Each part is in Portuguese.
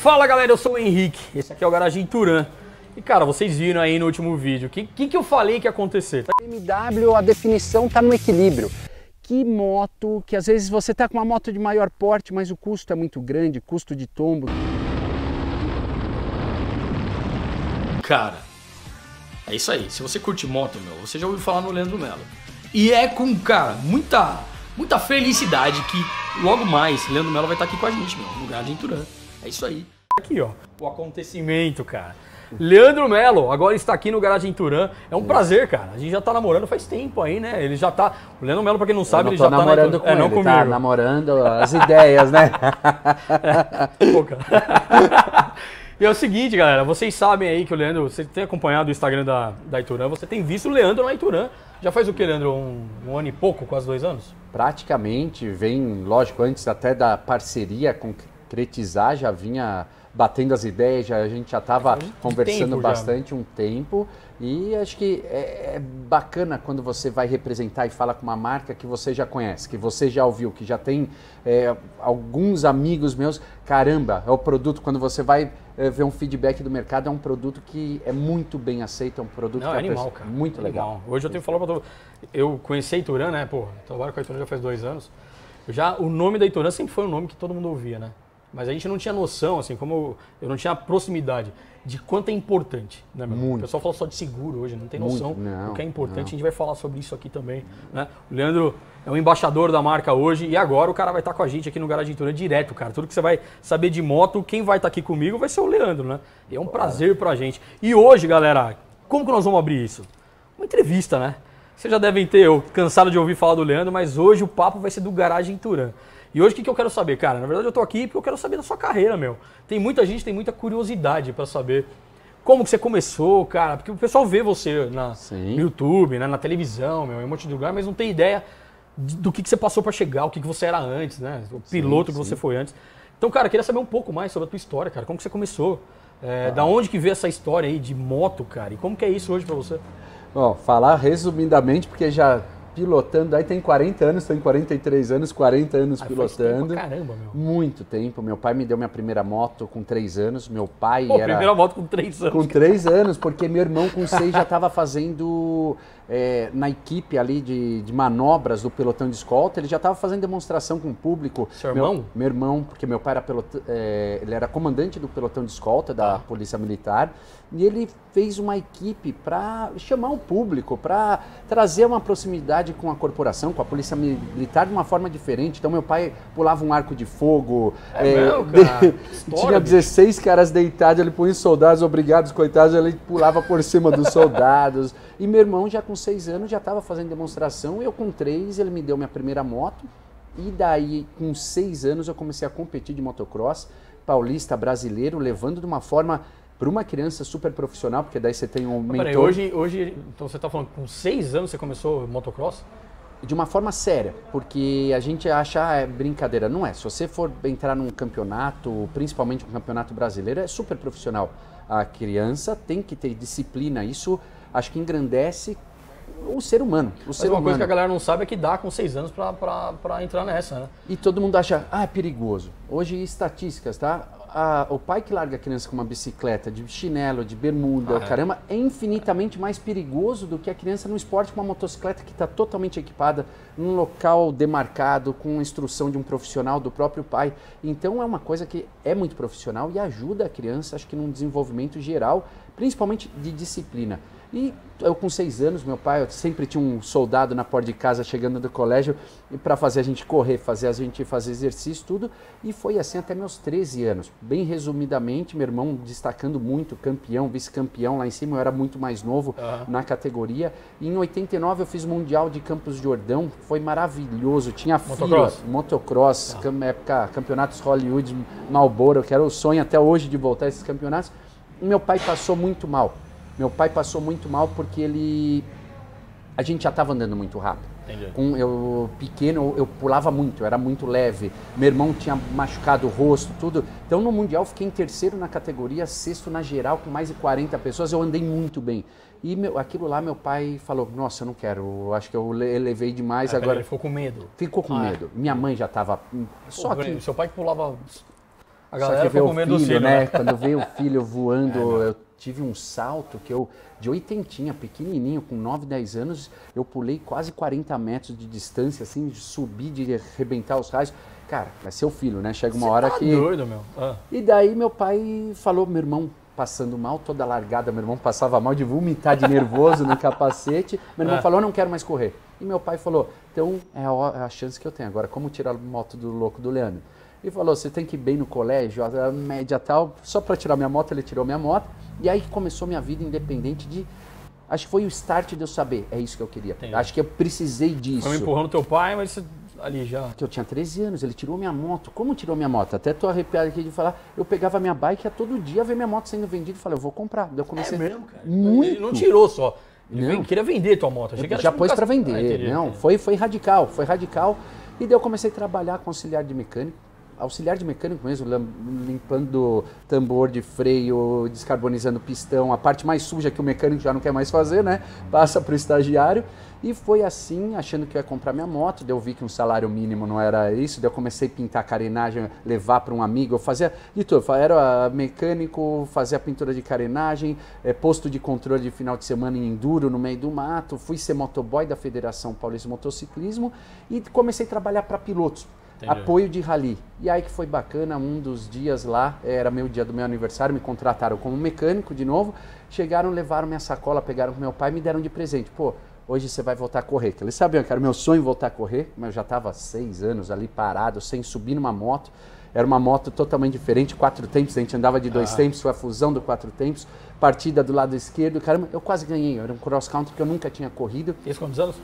Fala galera, eu sou o Henrique, esse aqui é o Garagem Turan. E cara, vocês viram aí no último vídeo, o que eu falei que ia acontecer? BMW, a definição está no equilíbrio. Que moto, que às vezes você está com uma moto de maior porte, mas o custo é muito grande, custo de tombo. Cara, é isso aí, se você curte moto, meu, você já ouviu falar no Leandro Melo. E é com, cara, muita felicidade que logo mais Leandro Melo vai estar aqui com a gente, meu, no Garagem Turan. É isso aí. Aqui, ó, o acontecimento, cara. Leandro Melo agora está aqui no Garagem Turan. É um prazer, cara. A gente já tá namorando faz tempo aí, né? Ele já tá... O Leandro Melo, pra quem não sabe, ele já tá namorando com ele, não comigo. tá namorando as ideias, né? Pô, cara. E é o seguinte, galera, vocês sabem aí que o Leandro, você tem acompanhado o Instagram da Ituran, você tem visto o Leandro na Ituran. Já faz o que, Leandro? Um ano e pouco, quase 2 anos? Praticamente, vem, lógico, antes até da parceria concretizar, já vinha batendo as ideias, a gente já estava conversando bastante um tempo. E acho que é bacana quando você vai representar e fala com uma marca que você já conhece, que você já ouviu, que já tem alguns amigos meus. Caramba, é o produto, quando você vai ver um feedback do mercado, é um produto que é muito bem aceito, é um produto que é animal, cara. Muito legal. Hoje eu tenho que falar pra todo... Eu conheci a Ituran, né? Pô, trabalho com a Ituran já faz 2 anos. O nome da Ituran sempre foi um nome que todo mundo ouvia, né? Mas a gente não tinha noção, assim, como eu não tinha proximidade de quanto é importante, né, meu? Muito. O pessoal fala só de seguro hoje, não tem noção do que é importante. Não. A gente vai falar sobre isso aqui também, né? O Leandro é o embaixador da marca hoje e agora o cara vai estar com a gente aqui no Garagem Turan direto, cara. Tudo que você vai saber de moto, quem vai estar aqui comigo vai ser o Leandro, né? E é um prazer pra gente. E hoje, galera, como que nós vamos abrir isso? Uma entrevista, né? Vocês já devem ter cansado de ouvir falar do Leandro, mas hoje o papo vai ser do Garagem Turan. E hoje o que eu quero saber, cara? Na verdade eu tô aqui porque eu quero saber da sua carreira, meu. Tem muita gente, tem muita curiosidade pra saber como que você começou, cara. Porque o pessoal vê você no YouTube, né, na televisão, meu, em um monte de lugar, mas não tem ideia do que você passou pra chegar, o que você era antes, né? O piloto que você foi antes. Então, cara, eu queria saber um pouco mais sobre a tua história, cara. Como que você começou? Da onde que veio essa história aí de moto, cara? E como que é isso hoje pra você? Bom, falar resumidamente, porque já... pilotando, aí tem 40 anos, tem 43 anos, 40 anos pilotando. Caramba, meu. Muito tempo. Meu pai me deu minha primeira moto com 3 anos. Meu pai era... primeira moto com 3 anos. Com 3 anos, porque meu irmão com 6 já estava fazendo na equipe ali de manobras do pelotão de escolta, ele já estava fazendo demonstração com o público. Seu irmão? Meu irmão, porque meu pai era ele era comandante do pelotão de escolta da Polícia Militar, e ele fez uma equipe para chamar o público, para trazer uma proximidade com a corporação, com a Polícia Militar de uma forma diferente. Então meu pai pulava um arco de fogo, tinha 16 caras deitados, ele punha os soldados obrigados, coitados, ele pulava por cima dos soldados. E meu irmão já com 6 anos já estava fazendo demonstração, eu com 3, ele me deu minha primeira moto. E daí com 6 anos eu comecei a competir de motocross, paulista, brasileiro, levando de uma forma... para uma criança super profissional, porque daí você tem um mentor... Peraí, hoje, então você está falando que com 6 anos você começou motocross? De uma forma séria, porque a gente acha brincadeira, não é. Se você for entrar num campeonato, principalmente um campeonato brasileiro, é super profissional. A criança tem que ter disciplina, isso acho que engrandece o ser humano. Mas uma coisa que a galera não sabe é que dá com 6 anos para entrar nessa, né? E todo mundo acha, é perigoso. Hoje, estatísticas, tá? O pai que larga a criança com uma bicicleta, de chinelo, de bermuda, caramba, é infinitamente mais perigoso do que a criança no esporte com uma motocicleta que está totalmente equipada, num local demarcado, com instrução de um profissional, do próprio pai. Então é uma coisa que é muito profissional e ajuda a criança, acho que num desenvolvimento geral, principalmente de disciplina. E eu com 6 anos, meu pai, eu sempre tinha um soldado na porta de casa chegando do colégio para fazer a gente correr, fazer a gente fazer exercício, tudo. E foi assim até meus 13 anos. Bem resumidamente, meu irmão destacando muito, campeão, vice-campeão lá em cima, eu era muito mais novo na categoria. E em 89 eu fiz o Mundial de Campos de Jordão, foi maravilhoso, tinha motocross, época, campeonatos Hollywood, Marlboro, que era o sonho até hoje de voltar a esses campeonatos. E meu pai passou muito mal. Meu pai passou muito mal porque a gente já estava andando muito rápido. Eu pequeno, eu pulava muito, eu era muito leve. Meu irmão tinha machucado o rosto, tudo. Então no Mundial fiquei em 3º na categoria, 6º na geral, com mais de 40 pessoas. Eu andei muito bem. E aquilo lá meu pai falou, nossa, eu não quero, acho que eu elevei demais agora. Ele ficou com medo? Ficou com medo. Minha mãe já estava... Só que... Seu pai que pulava A Só galera que vê ficou o com medo do filho, filho, né? Quando veio o filho voando, eu tive um salto que eu, de oitentinha, pequenininho, com 9, 10 anos, eu pulei quase 40 metros de distância, assim, de subir, de arrebentar os raios. Cara, vai ser o filho, né? Chega uma hora que... doido, meu. E daí meu pai falou, meu irmão passando mal, toda largada, meu irmão passava mal de vomitar de nervoso no capacete. Meu irmão falou, não quero mais correr. E meu pai falou, então é a chance que eu tenho agora, como tirar a moto do louco do Leandro? E falou, você tem que ir bem no colégio, a média tal, só para tirar minha moto, ele tirou minha moto. E aí começou minha vida independente de... Acho que foi o start de eu saber, é isso que eu queria. Entendi. Acho que eu precisei disso. Foi empurrando teu pai, mas você ali já... Que eu tinha 13 anos, ele tirou minha moto. Como tirou minha moto? Até tô arrepiado aqui de falar. Eu pegava minha bike e ia todo dia ver minha moto sendo vendida e falei, eu vou comprar. Daí eu comecei... mesmo, cara? Muito. Ele não tirou só. Ele Não. queria vender tua moto. Achei que era Já tipo pôs um para cas- vender. entendi, Não, entendi. foi radical, foi radical. E daí eu comecei a trabalhar com auxiliar de mecânico. Auxiliar de mecânico mesmo, limpando tambor de freio, descarbonizando pistão, a parte mais suja que o mecânico já não quer mais fazer, né? Passa para o estagiário. E foi assim, achando que eu ia comprar minha moto, daí eu vi que um salário mínimo não era isso, daí eu comecei a pintar carenagem, levar para um amigo, eu fazia de tudo, eu era mecânico, fazia pintura de carenagem, posto de controle de final de semana em enduro no meio do mato, fui ser motoboy da Federação Paulista de Motociclismo e comecei a trabalhar para pilotos. Entendi. Apoio de rally. E aí que foi bacana, um dos dias lá, era meu dia do meu aniversário, me contrataram como mecânico de novo, chegaram, levaram minha sacola, pegaram com meu pai e me deram de presente. Pô, hoje você vai voltar a correr. Eles sabiam que era meu sonho voltar a correr, mas eu já estava há 6 anos ali parado, sem subir numa moto. Era uma moto totalmente diferente, 4 tempos, a gente andava de 2 tempos, foi a fusão do 4 tempos, partida do lado esquerdo, caramba, eu quase ganhei, era um cross country que eu nunca tinha corrido. Isso quantos anos?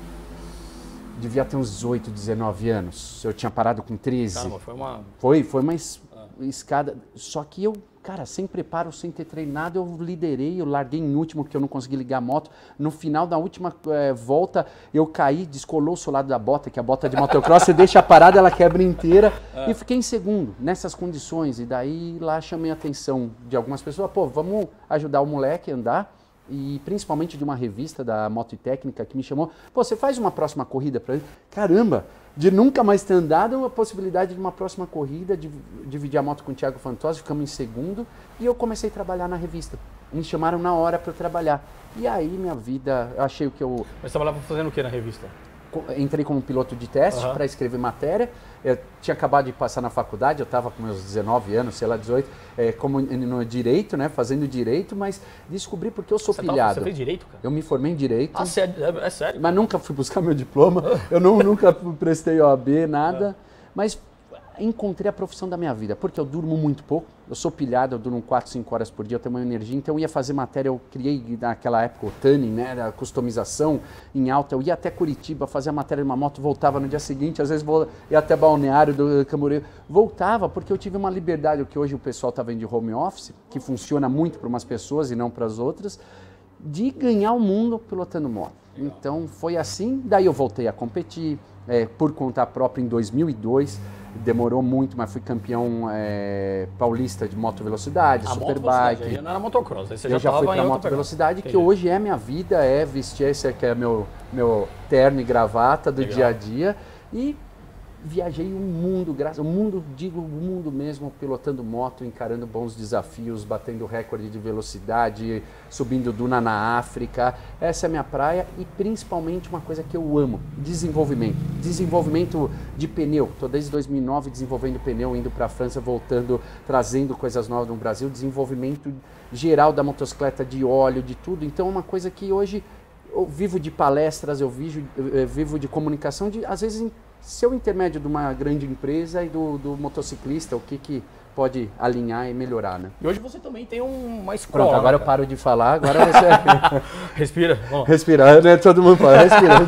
Devia ter uns 18, 19 anos. Eu tinha parado com 13. Caramba, foi uma... Foi uma escada. Só que eu, cara, sem preparo, sem ter treinado, eu liderei, eu larguei em último porque eu não consegui ligar a moto. No final da última volta, eu caí, descolou o solado da bota, que a bota de motocross, você deixa a parada, ela quebra inteira. E fiquei em segundo, nessas condições. E daí lá chamei a atenção de algumas pessoas. Pô, vamos ajudar o moleque a andar. E principalmente de uma revista da Moto e Técnica que me chamou, pô, você faz uma próxima corrida para ele? Caramba, de nunca mais ter andado, a possibilidade de uma próxima corrida, de dividir a moto com o Thiago Fantozzi, ficamos em segundo, e eu comecei a trabalhar na revista. Me chamaram na hora para eu trabalhar. E aí minha vida, eu achei que eu... Mas você trabalhava fazendo o que na revista? Entrei como piloto de teste para escrever matéria. Eu tinha acabado de passar na faculdade, eu estava com meus 19 anos, sei lá, 18, como no direito, né, fazendo direito, mas descobri porque eu sou pilhado. Você fez direito, cara? Eu me formei em direito. Ah, sério? É sério? Mas nunca fui buscar meu diploma, eu nunca prestei OAB, nada, mas encontrei a profissão da minha vida, porque eu durmo muito pouco, eu sou pilhado, eu durmo 4, 5 horas por dia, eu tenho uma energia, então eu ia fazer matéria, eu criei naquela época o tanning, né, a customização em alta, eu ia até Curitiba fazer a matéria de uma moto, voltava no dia seguinte, às vezes ia até Balneário do Camboriú, voltava porque eu tive uma liberdade, o que hoje o pessoal está vendo de home office, que funciona muito para umas pessoas e não para as outras, de ganhar o mundo pilotando moto. Então foi assim, daí eu voltei a competir, por conta própria em 2002, demorou muito, mas fui campeão paulista de moto velocidade, superbike. Aí não era motocross, aí você Eu já fui tava para em moto outra velocidade, que Entendi. hoje é minha vida, é vestir esse aqui é meu terno e gravata do Legal. dia a dia. E viajei o mundo, o mundo, digo o mundo mesmo, pilotando moto, encarando bons desafios, batendo recorde de velocidade, subindo duna na África. Essa é a minha praia e principalmente uma coisa que eu amo, desenvolvimento. Desenvolvimento de pneu. Estou desde 2009 desenvolvendo pneu, indo para a França, voltando, trazendo coisas novas no Brasil. Desenvolvimento geral da motocicleta, de óleo, de tudo. Então é uma coisa que hoje eu vivo de palestras, eu vivo de comunicação, às vezes ser o intermédio de uma grande empresa e do motociclista, o que pode alinhar e melhorar, né? E hoje você também tem uma escola. Pronto, agora né, eu paro de falar, agora você... Respira. Vamos. Respirar, né? Todo mundo fala, respira.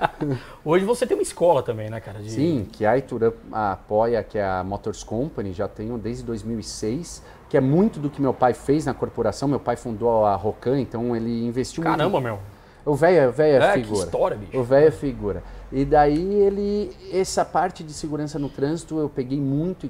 Hoje você tem uma escola também, né, cara? Sim, que a Ituran apoia, que é a Motors Company, já tenho desde 2006, que é muito do que meu pai fez na corporação. Meu pai fundou a Rocan, então ele investiu muito. Caramba, meu. O velho é Que figura. história, bicho. O velho é figura. E daí essa parte de segurança no trânsito eu peguei muito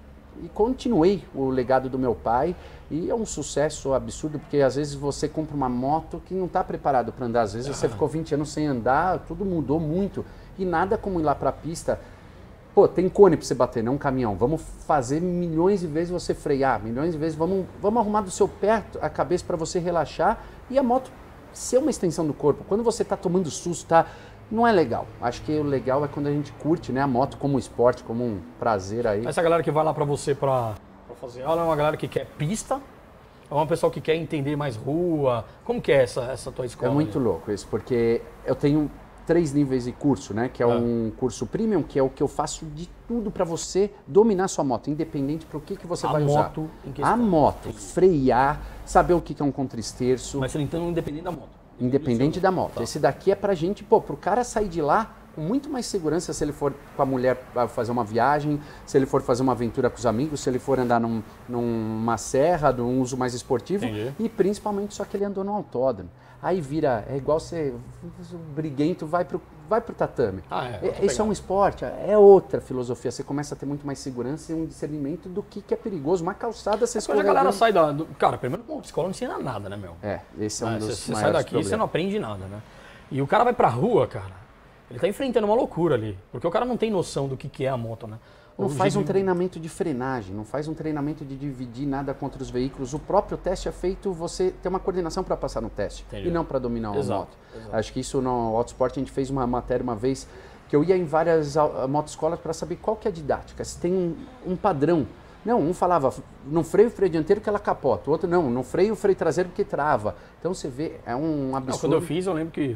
e continuei o legado do meu pai. E é um sucesso absurdo, porque às vezes você compra uma moto que não está preparado para andar. Às vezes você ficou 20 anos sem andar, tudo mudou muito. E nada como ir lá para a pista, Pô, tem cone para você bater, não um caminhão. Vamos fazer milhões de vezes você frear, milhões de vezes. Vamos arrumar do seu pé a cabeça para você relaxar e a moto ser uma extensão do corpo. Quando você está tomando susto, não é legal. Acho que o legal é quando a gente curte, né, a moto como esporte, como um prazer aí. Essa galera que vai lá para você para fazer aula é uma galera que quer pista? É uma pessoa que quer entender mais rua? Como que é essa tua escola? É muito louco isso, porque eu tenho 3 níveis de curso, né? Que é um curso premium, que é o que eu faço de tudo para você dominar sua moto, independente para o que você vai usar. A moto, frear, saber o que é um contra-esterço. Mas você então independente da moto. Independente da moto. Tá. Esse daqui é pra gente, pro cara sair de lá com muito mais segurança se ele for com a mulher fazer uma viagem, se ele for fazer uma aventura com os amigos, se ele for andar numa serra, num uso mais esportivo. Entendi. E principalmente só que ele andou no autódromo. Aí vira, é igual você, o briguento vai pro tatame. Isso é um esporte, é outra filosofia. Você começa a ter muito mais segurança e um discernimento do que é perigoso. Uma calçada, você escolhe. A galera sai Cara, primeiro a escola não ensina nada, né, meu? Esse é um dos maiores Você sai daqui problemas. e você não aprende nada, né? E o cara vai pra rua, cara, ele tá enfrentando uma loucura ali. Porque o cara não tem noção do que é a moto, né? Não faz um treinamento de frenagem, não faz um treinamento de dividir nada contra os veículos. O próprio teste é feito, você ter uma coordenação para passar no teste. Entendi. E não para dominar uma moto. Exato. Acho que isso no Autosport a gente fez uma matéria uma vez que eu ia em várias motoscolas para saber qual que é a didática, se tem um padrão. Não, um falava, no freio dianteiro que ela capota, o outro não, no freio freio traseiro que trava. Então você vê, é um absurdo. Quando eu fiz, eu lembro que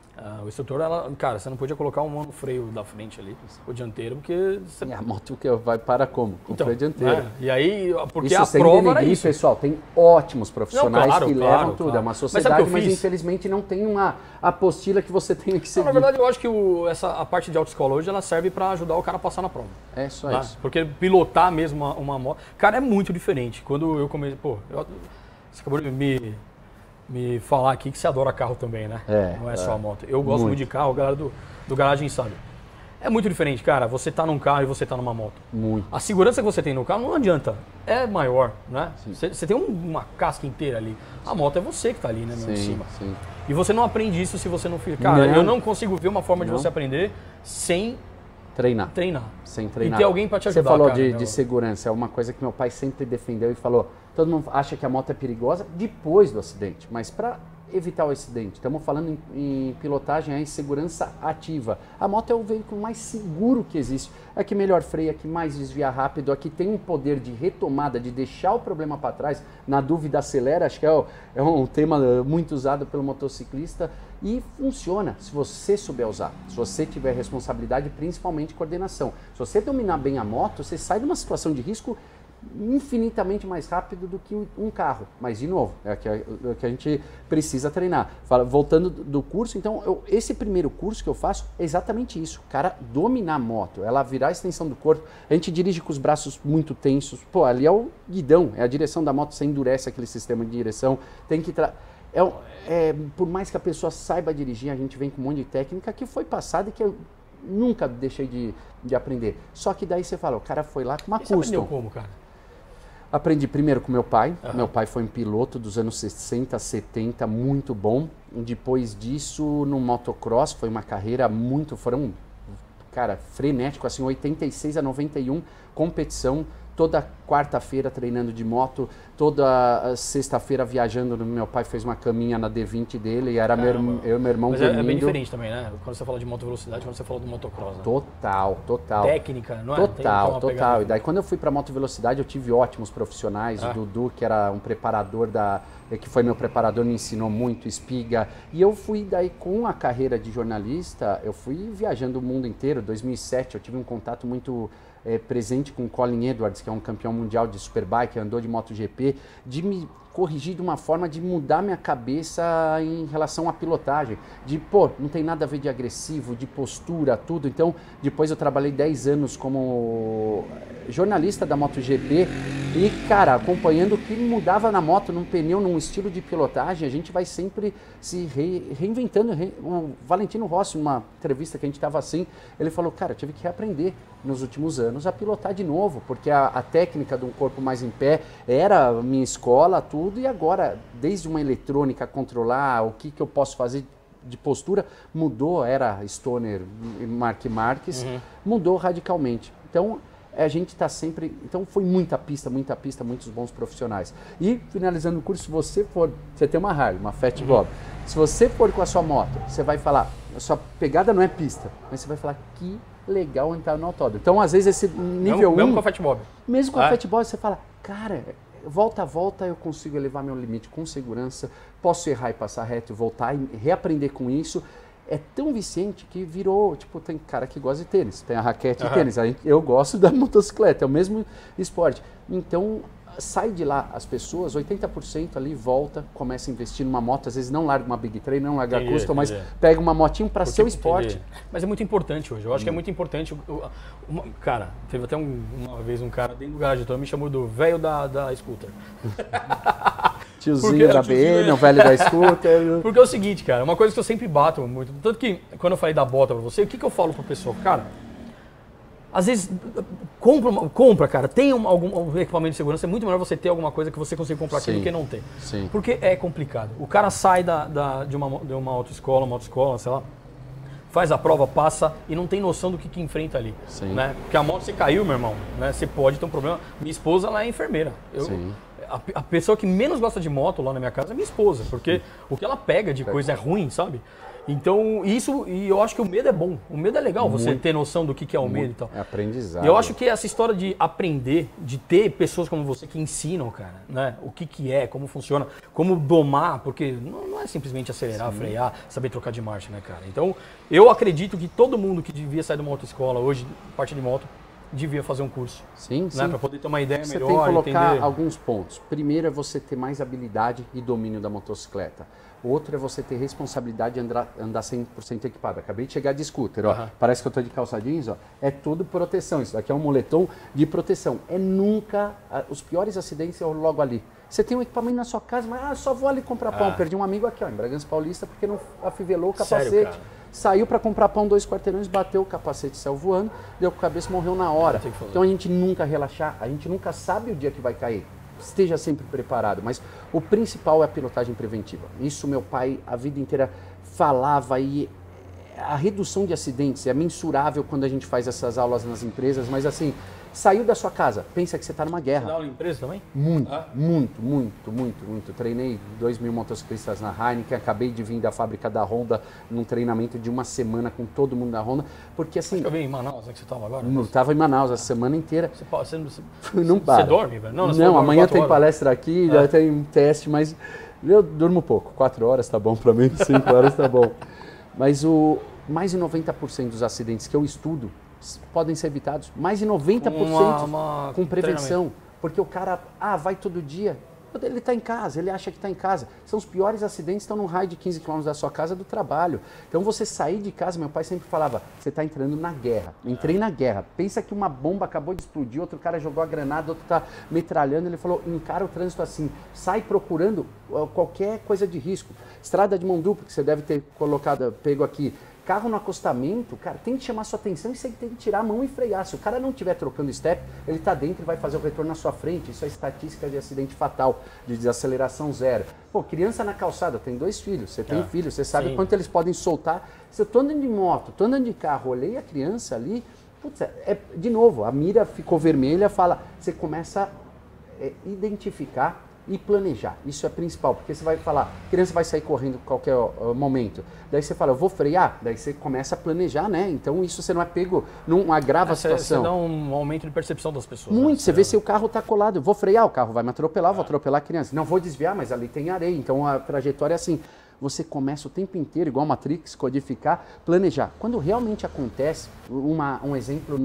o instrutor, cara, você não podia colocar um freio da frente ali, o dianteiro, porque... Você... E a moto que vai para como? Com freio dianteiro. E aí, porque isso a prova era isso. Pessoal, tem ótimos profissionais que levam tudo. Claro. É uma sociedade, mas infelizmente não tem uma apostila que você tenha que seguir. Na verdade, eu acho que a parte de autoescola hoje, ela serve para ajudar o cara a passar na prova. É só isso. Porque pilotar mesmo uma moto... Cara, é muito diferente. Quando eu comecei... Você acabou de me falar aqui que você adora carro também, né? Não é só a moto. Eu gosto muito de carro, a galera do garagem sabe. É muito diferente, cara, você tá num carro e você tá numa moto. Muito. A segurança que você tem no carro não adianta, é maior, né? Você tem uma casca inteira ali. A moto é você que tá ali, né, em cima. Sim. E você não aprende isso se você não fica... Cara, eu não consigo ver uma forma de você aprender sem treinar. Sem treinar. E ter alguém para te ajudar. Você falou de segurança, é uma coisa que meu pai sempre defendeu e falou, todo mundo acha que a moto é perigosa depois do acidente, mas para evitar o acidente, estamos falando em pilotagem, em segurança ativa. A moto é o veículo mais seguro que existe. É que melhor freia, é que mais desvia rápido, aqui tem um poder de retomada, de deixar o problema para trás, na dúvida acelera, acho que é um tema muito usado pelo motociclista e funciona se você souber usar, se você tiver responsabilidade, principalmente coordenação. Se você dominar bem a moto, você sai de uma situação de risco infinitamente mais rápido do que um carro. Mas, de novo, é o que a gente precisa treinar. Voltando do curso, então, esse primeiro curso que eu faço é exatamente isso. O cara dominar a moto, ela virar a extensão do corpo. A gente dirige com os braços muito tensos. Pô, ali é o guidão, é a direção da moto, você endurece aquele sistema de direção. Tem que... por mais que a pessoa saiba dirigir, a gente vem com um monte de técnica que foi passada e que eu nunca deixei de aprender. Só que daí você fala, o cara foi lá com uma custom. Você aprendeu como, cara? Aprendi primeiro com meu pai. Meu pai foi um piloto dos anos 60, 70, muito bom. Depois disso, no motocross, foi uma carreira frenético, assim, 86 a 91, competição. Toda quarta-feira treinando de moto, toda sexta-feira viajando. Meu pai fez uma caminha na D20 dele e era eu e meu irmão dormindo. É bem diferente também, né? Quando você fala de moto velocidade, quando você fala do motocross. Né? Total. Técnica, não é? Total. E daí quando eu fui para moto velocidade, eu tive ótimos profissionais. O Dudu, que era um preparador que foi meu preparador, me ensinou muito, Espiga. E eu fui daí com a carreira de jornalista, eu fui viajando o mundo inteiro. Em 2007 eu tive um contato muito presente com o Colin Edwards, que é um campeão mundial de Superbike, andou de MotoGP, de me corrigir de uma forma de mudar minha cabeça em relação à pilotagem. Não tem nada a ver de agressivo, de postura, tudo. Então, depois eu trabalhei 10 anos como jornalista da MotoGP e, cara, acompanhando o que mudava na moto, num pneu, num estilo de pilotagem, a gente vai sempre se reinventando. O Valentino Rossi, numa entrevista que a gente estava assim, ele falou, cara, eu tive que reaprender nos últimos anos a pilotar de novo, porque a técnica de um corpo mais em pé era minha escola, tudo, e agora, desde uma eletrônica controlar, o que eu posso fazer de postura mudou, era Stoner e Mark Marques, mudou radicalmente. Então, a gente está sempre... Então, foi muita pista, muitos bons profissionais. E, finalizando o curso, se você for... Você tem uma Harley, uma Fat Bob. Se você for com a sua moto, você vai falar... A sua pegada não é pista, mas você vai falar que legal entrar no autódromo. Então, às vezes, esse nível 1... Mesmo com a Fat Bob. Mesmo com a Fat Bob, você fala, cara, volta a volta eu consigo elevar meu limite com segurança, posso errar e passar reto e voltar e reaprender com isso. É tão viciante que virou, tipo, tem cara que gosta de tênis, tem a raquete de tênis, eu gosto da motocicleta, é o mesmo esporte. Então, sai de lá as pessoas, 80% ali volta, começa a investir numa moto, às vezes não larga uma Big Trail, não larga a custom, mas pega uma motinho para seu esporte. Mas é muito importante hoje, eu acho que é muito importante. Cara, teve até uma vez um cara dentro do garagem, então me chamou do velho da scooter. Tiozinho da BM, o velho da scooter. Porque é o seguinte, cara, uma coisa que eu sempre bato muito, tanto que quando eu falei da bota pra você, o que eu falo pra pessoa? Cara, às vezes, compra, cara, tem algum equipamento de segurança, é muito melhor você ter alguma coisa que você consiga comprar aqui do que não ter. Sim. Porque é complicado. O cara sai de uma autoescola, sei lá, faz a prova, passa e não tem noção do que enfrenta ali. Sim. Né? Porque a moto você caiu, meu irmão, né? Você pode ter um problema. Minha esposa, ela é enfermeira. A pessoa que menos gosta de moto lá na minha casa é minha esposa, porque o que ela pega de coisa é ruim, sabe? Então, e eu acho que o medo é bom. O medo é legal, você ter noção do que é o medo e tal. É aprendizado. E eu acho que essa história de aprender, de ter pessoas como você que ensinam, cara, né? O que é, como funciona, como domar, porque não é simplesmente acelerar, frear, saber trocar de marcha, né, cara? Então, eu acredito que todo mundo que devia sair de uma autoescola hoje, parte de moto, devia fazer um curso. Sim, né? Para poder ter uma ideia você melhor, tem que colocar entender. alguns pontos. Primeiro é você ter mais habilidade e domínio da motocicleta. Outro é você ter responsabilidade de andar 100% equipado. Acabei de chegar de scooter, ó. Parece que eu estou de calça jeans, ó. É tudo proteção. Isso daqui é um moletom de proteção. É nunca... Os piores acidentes são logo ali. Você tem um equipamento na sua casa, mas só vou ali comprar pão. Perdi um amigo aqui, ó, em Bragança Paulista, porque não afivelou o capacete. Sério, cara? Saiu para comprar pão 2 quarteirões, bateu o capacete, saiu voando, deu com a cabeça, morreu na hora. Então a gente nunca relaxar, a gente nunca sabe o dia que vai cair. Esteja sempre preparado, mas o principal é a pilotagem preventiva. Isso meu pai a vida inteira falava e a redução de acidentes é mensurável quando a gente faz essas aulas nas empresas, mas assim, saiu da sua casa, pensa que você está numa guerra. Você dá aula em empresa também? Muito. Treinei 2.000 motociclistas na Heineken, acabei de vir da fábrica da Honda num treinamento de uma semana com todo mundo da Honda, porque assim... Acho que eu vi em Manaus, né, que você estava agora? Não, estava em Manaus a semana inteira. Não para. Você dorme, velho? Não, amanhã tem palestra aqui, já tem um teste, mas eu durmo pouco. 4 horas tá bom para mim, 5 horas tá bom. Mas mais de 90% dos acidentes que eu estudo podem ser evitados. Mais de 90% com prevenção. Porque o cara, vai todo dia. Ele está em casa, ele acha que está em casa. São os piores acidentes, estão num raio de 15 km da sua casa do trabalho. Então você sair de casa, meu pai sempre falava, você está entrando na guerra. Entrei na guerra. Pensa que uma bomba acabou de explodir, outro cara jogou a granada, outro está metralhando. Ele falou, encara o trânsito assim, sai procurando qualquer coisa de risco. Estrada de mão dupla, que você deve ter pego aqui. Carro no acostamento, cara, tem que chamar sua atenção e você tem que tirar a mão e frear. Se o cara não estiver trocando step, ele está dentro e vai fazer o retorno na sua frente. Isso é estatística de acidente fatal, de desaceleração zero. Pô, criança na calçada, tem 2 filhos, você tem filhos, você sabe quanto eles podem soltar. Se eu estou andando de moto, estou andando de carro, olhei a criança ali, putz, de novo, a mira ficou vermelha, você começa a identificar e planejar, isso é principal, porque você vai falar, a criança vai sair correndo em qualquer momento, daí você fala, eu vou frear, daí você começa a planejar, né? Então isso você não é pego, não agrava a situação. Você dá um aumento de percepção das pessoas. Muito, você vê se o carro está colado, eu vou frear, o carro vai me atropelar, vou atropelar a criança. Não vou desviar, mas ali tem areia, então a trajetória é assim. Você começa o tempo inteiro, igual Matrix, codificar, planejar. Quando realmente acontece, um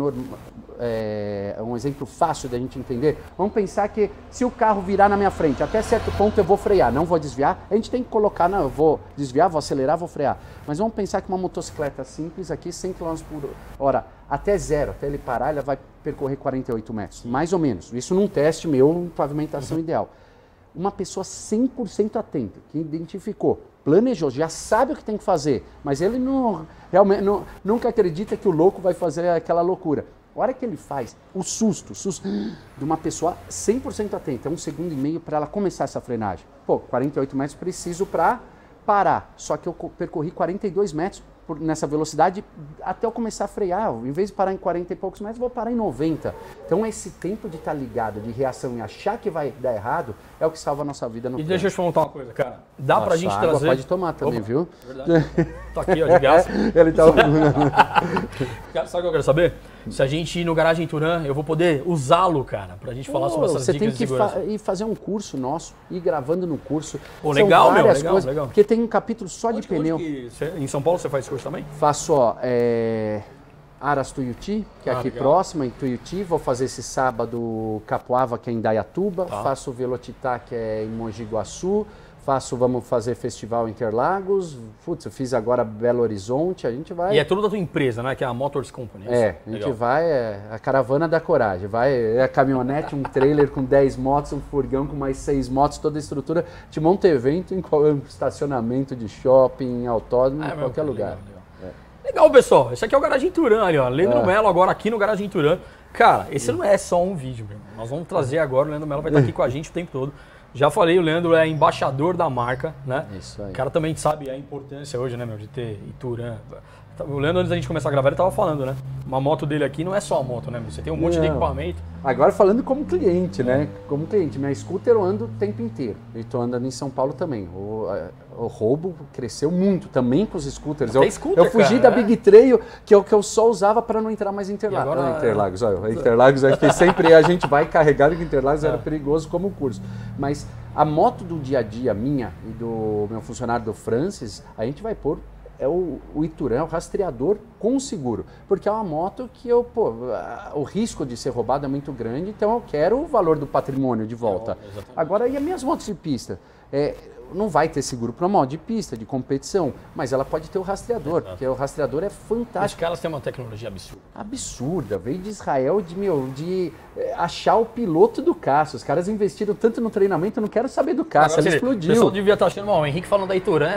exemplo fácil da gente entender, vamos pensar que se o carro virar na minha frente, até certo ponto eu vou frear, não vou desviar, a gente tem que colocar, não, eu vou desviar, vou acelerar, vou frear. Mas vamos pensar que uma motocicleta simples aqui, 100 km por hora, até zero, até ele parar, ela vai percorrer 48 metros, mais ou menos. Isso num teste meu, pavimentação ideal. Uma pessoa 100% atenta, que identificou, planejou, já sabe o que tem que fazer, mas ele realmente nunca acredita que o louco vai fazer aquela loucura. A hora que ele faz, o susto de uma pessoa 100% atenta, 1,5 segundos para ela começar essa frenagem. Pô, 48 metros preciso para parar. Só que eu percorri 42 metros nessa velocidade até eu começar a frear. Em vez de parar em 40 e poucos metros, vou parar em 90. Então esse tempo de estar ligado, de reação e achar que vai dar errado, é o que salva a nossa vida no E deixa eu te perguntar uma coisa, cara. Dá pra gente água trazer... pode tomar também, viu? Verdade. Tá aqui, ó, de graça. Ele tá... Sabe o que eu quero saber? Se a gente ir no Garagem Turan, eu vou poder usá-lo, cara, pra gente falar sobre essas dicas de segurança. Você tem que ir fazer um curso nosso, ir gravando no curso. Pô, legal, meu, legal. Porque tem um capítulo só de pneu. Em São Paulo você faz curso também? Faço, ó, Aras Tuiuti, que é aqui legal. próximo, em Tuiuti. Vou fazer esse sábado Capoava, que é em Indaiatuba. Tá. Faço o Velotitá, que é em Mogi Guaçu. Vamos fazer festival Interlagos. Putz, eu fiz agora Belo Horizonte. A gente vai... E é tudo da tua empresa, né? Que é a Motors Company. A gente vai, a caravana da coragem. Vai, a caminhonete, um trailer com 10 motos, um furgão com mais 6 motos, toda a estrutura. Te monta evento em estacionamento de shopping, autódromo, em qualquer lugar. Legal, pessoal. Esse aqui é o Garagem Turan ali, ó. Leandro Mello agora aqui no Garagem Turan. Cara, esse não é só um vídeo, meu irmão. Nós vamos trazer agora, o Leandro Mello vai estar aqui com a gente o tempo todo. Já falei, o Leandro é embaixador da marca, né? Isso aí. O cara também sabe a importância hoje, né, meu, de ter Turan. O Leandro, antes da gente começar a gravar, ele tava falando, né? Uma moto dele aqui não é só a moto, né, meu? Você tem um monte de equipamento. Agora falando como cliente, né? Como cliente. Minha scooter eu ando o tempo inteiro. E tô andando em São Paulo também. O roubo cresceu muito também com os scooters. Eu fugi da Big Trail, que eu só usava para não entrar mais em Interlagos. Agora... Interlagos, olha. Interlagos é que sempre a gente vai carregado que Interlagos era perigoso como curso. Mas a moto do dia a dia minha e do meu funcionário do Francis, a gente vai pôr o Ituran, o rastreador com seguro. Porque é uma moto que o risco de ser roubado é muito grande, então eu quero o valor do patrimônio de volta. Agora, e as minhas motos de pista? Não vai ter seguro para uma moto de pista, de competição, mas ela pode ter o rastreador, porque o rastreador é fantástico. Acho que elas têm uma tecnologia absurda. Absurda. Veio de Israel de achar o piloto do caça. Os caras investiram tanto no treinamento, eu não quero saber do caça, ele explodiu. O pessoal devia estar achando, o Henrique falando da Ituran,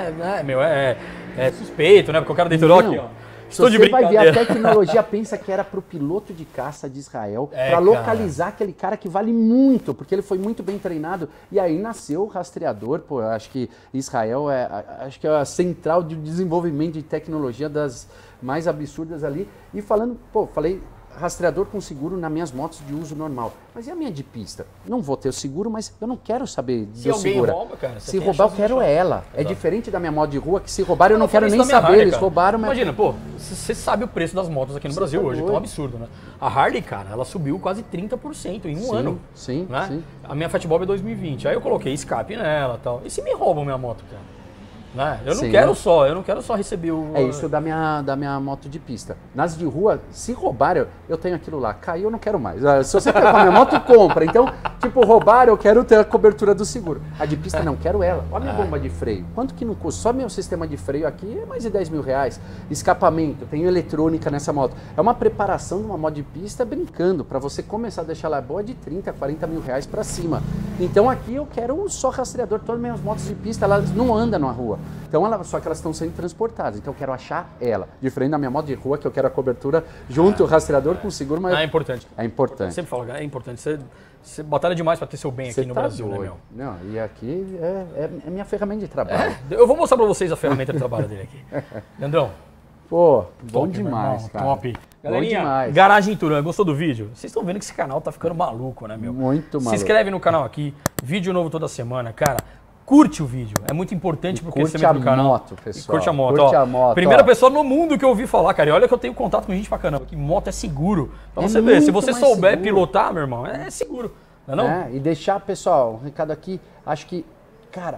é suspeito, né? Porque o cara da Ituran aqui, ó. Você vai ver, a tecnologia pensa que era para o piloto de caça de Israel, para localizar aquele cara que vale muito, porque ele foi muito bem treinado. E aí nasceu o rastreador. Pô, acho que Israel é a central de desenvolvimento de tecnologia das mais absurdas ali. E falei rastreador com seguro nas minhas motos de uso normal. Mas e a minha de pista? Não vou ter o seguro, mas eu não quero saber de eu segura. Rouba, cara, se roubar, eu quero ela. Exato. É diferente da minha moto de rua, que se roubar eu não quero nem saber. Eles roubaram... Imagina, você sabe o preço das motos aqui no Brasil hoje, que é um absurdo, né? A Harley, cara, ela subiu quase 30% em um ano. Sim, né? Sim. A minha Fat Bob é 2020. Aí eu coloquei escape nela e tal. E se me roubam minha moto, cara? Né? Eu não quero só receber o... É isso da minha moto de pista. Nas de rua, se roubaram, eu tenho aquilo lá. Caiu, eu não quero mais. Se você quer com a minha moto, compra. Então, roubaram, eu quero ter a cobertura do seguro. A de pista não, quero ela. Olha a minha bomba de freio. Quanto que não custa? Só meu sistema de freio aqui é mais de 10 mil reais. Escapamento, tenho eletrônica nessa moto. É uma preparação de uma moto de pista brincando. Para você começar a deixar ela boa de 30, 40 mil reais para cima. Então aqui eu quero só rastreador. Todas as minhas motos de pista, elas não andam na rua. Então, só que elas estão sendo transportadas. Então, eu quero achar ela. Diferente da minha moto de rua, que eu quero a cobertura junto, o rastreador com seguro, mas... É importante. É importante. Eu sempre falo, é importante. Você batalha demais para ter seu bem aqui no Brasil, né, meu? Não, e aqui é minha ferramenta de trabalho. Eu vou mostrar para vocês a ferramenta de trabalho dele aqui. Leandrão. Pô, bom demais, cara. Top. Galerinha, bom demais. Garagem Turan, gostou do vídeo? Vocês estão vendo que esse canal tá ficando maluco, né, meu? Muito maluco. Se inscreve no canal aqui, vídeo novo toda semana, cara. Curte o vídeo, é muito importante pro crescimento do canal. Moto, pessoal. Curte a moto, curte a moto. Primeira pessoa no mundo que eu ouvi falar, cara. E olha que eu tenho contato com gente pra caramba, que moto é seguro. Pra você ver, se você souber pilotar, meu irmão, é seguro. Não é não? E deixar, pessoal, um recado aqui, acho que, cara,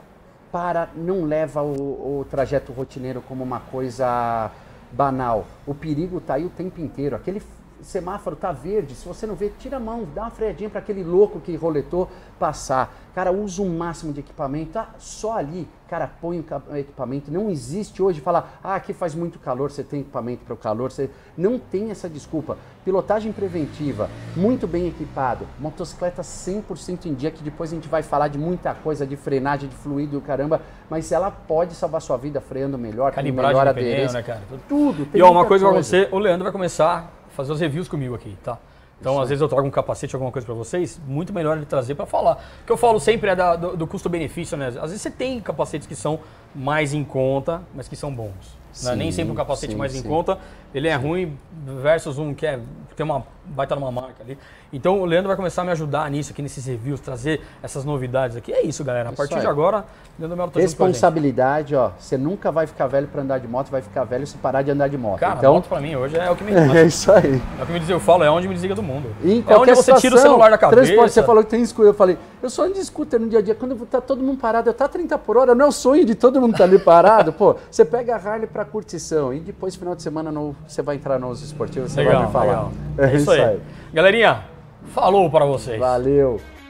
não leva o trajeto rotineiro como uma coisa banal. O perigo tá aí o tempo inteiro. Aquele semáforo tá verde, se você não vê, tira a mão, dá uma freadinha para aquele louco que roletou passar. Cara, usa o máximo de equipamento, tá só ali, cara, põe o equipamento. Não existe hoje falar, aqui faz muito calor, você tem equipamento para o calor, você não tem essa desculpa. Pilotagem preventiva, muito bem equipado, motocicleta 100% em dia, que depois a gente vai falar de muita coisa, de frenagem, de fluido, caramba, mas ela pode salvar sua vida freando melhor, calibragem melhor de pneu, né, cara? Tudo. E ó, uma coisa pra você, o Leandro vai começar fazer os reviews comigo aqui, tá? Então, às vezes eu trago um capacete, alguma coisa para vocês, muito melhor ele trazer para falar. O que eu falo sempre é do custo-benefício, né? Às vezes você tem capacetes que são mais em conta, mas que são bons. Né? Nem sempre um capacete mais em conta, ele é ruim versus um que vai estar numa marca ali. Então o Leandro vai começar a me ajudar nisso aqui, nesses reviews, trazer essas novidades aqui. É isso, galera. A partir de agora, Leandro Melo tá junto com a gente. Responsabilidade, ó. Você nunca vai ficar velho para andar de moto, vai ficar velho se parar de andar de moto. Cara, então, moto pra mim hoje é o que me desliga. É isso aí. É o que me diz, eu falo, é onde me desliga do mundo. E em é qualquer onde você tira o celular da cabeça. Transporte, você falou que tem scooter. Eu falei, eu só ando de scooter no dia a dia. Quando tá todo mundo parado, eu tá 30 por hora. Não é o sonho de todo mundo estar ali parado. Pô, você pega a Harley pra curtição e depois, final de semana, você vai entrar nos esportivos, você vai me falar. Legal. É isso aí. Galerinha, falou para vocês. Valeu.